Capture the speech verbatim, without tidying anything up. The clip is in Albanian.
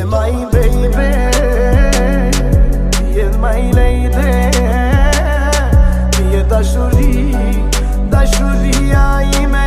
my baby, ti je my lady. Ti je dashuri, dashuria ime.